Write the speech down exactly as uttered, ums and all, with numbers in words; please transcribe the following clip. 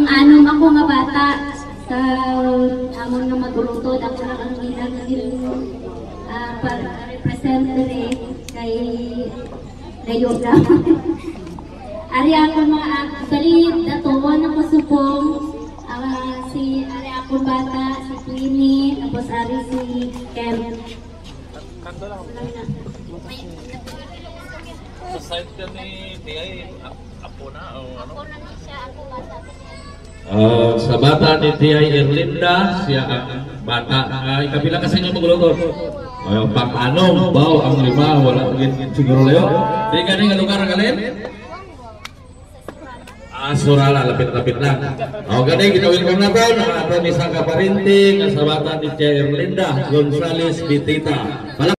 anom ako nga bata sa amon nga magurutod ako lang ang ginagil uh, para-represent rin kay Gayoga. Ari ako mga balit daton ako supong uh, si ari ako bata si Queenie tapos ari si Kem. Sa side ka ni T I, apo na o ano? Ako na siya, ako bata. Uh, sa bata ni T I Erlinda, siya ang bata. Uh, ikabila kasi niyo magluto. Uh, Pang-anom, baw, ang lima, wala siguro layo. Di ka nga lugar ang alin? Ah, Surala, lapit-lapit lang. O, ganun, ginawin natin ang ating isang kaparinting sa bata ni T I Erlinda, Gonzales Bitita.